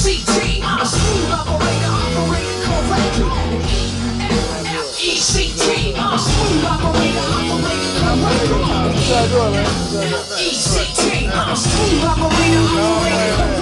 ECT, a smooth operator operating correctly. ECT, a smooth operator operating correctly. ECT, a smooth operator operating correctly.